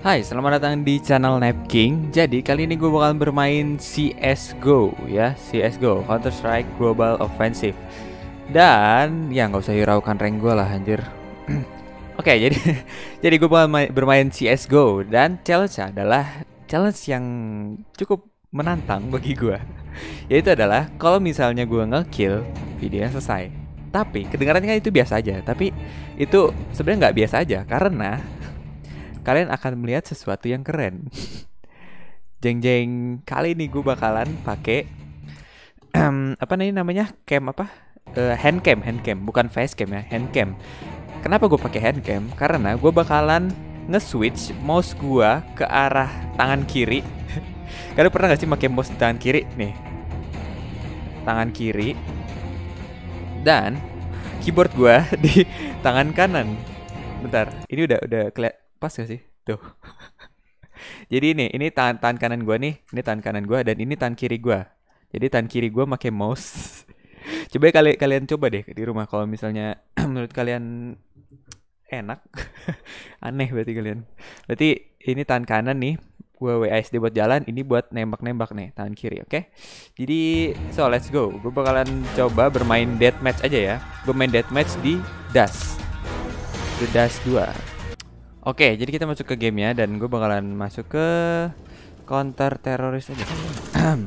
Hai, selamat datang di channel Napking. Jadi kali ini gue bakalan bermain CSGO ya, CSGO Counter Strike Global Offensive. Dan ya nggak usah hiraukan rank gue lah anjir. Oke, jadi jadi gue bakal bermain CSGO dan challenge adalah challenge yang cukup menantang bagi gue. Yaitu adalah kalau misalnya gue nge-kill, videonya selesai. Tapi kedengarannya kan itu biasa aja. Tapi itu sebenarnya nggak biasa aja karena kalian akan melihat sesuatu yang keren. Jeng jeng, kali ini gue bakalan pakai apa nih namanya, cam apa? Handcam, bukan facecam ya, handcam. Kenapa gue pakai handcam? Karena gue bakalan nge-switch mouse gue ke arah tangan kiri. Kalian pernah gak sih pakai mouse di tangan kiri? Nih, tangan kiri. Dan keyboard gue di tangan kanan. Bentar, ini udah kelihatan pas gak sih? Tuh. Jadi ini tangan kanan gue nih, ini tangan kanan gue dan ini tangan kiri gue. Jadi tangan kiri gue pakai mouse. Coba kalian coba deh di rumah kalau misalnya menurut kalian enak. Aneh berarti kalian. Berarti ini tangan kanan nih, gue WASD buat jalan, ini buat nembak-nembak nih tangan kiri, oke? Jadi so let's go. Gue bakalan coba bermain deathmatch aja ya. Gue main deathmatch di Dust. The Dust 2. Oke, jadi kita masuk ke gamenya dan gue bakalan masuk ke counter teroris aja.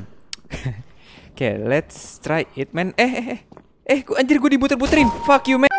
Oke, let's try it, man. Gue anjir, gue dibuter-buterin. Fuck you, man.